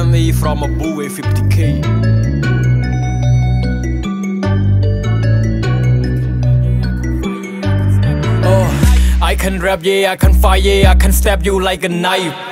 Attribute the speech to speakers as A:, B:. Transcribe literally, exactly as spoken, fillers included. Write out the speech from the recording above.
A: me from a boy fifty K. Oh, I can rap, yeah, I can fire, yeah, I can stab you like a knife.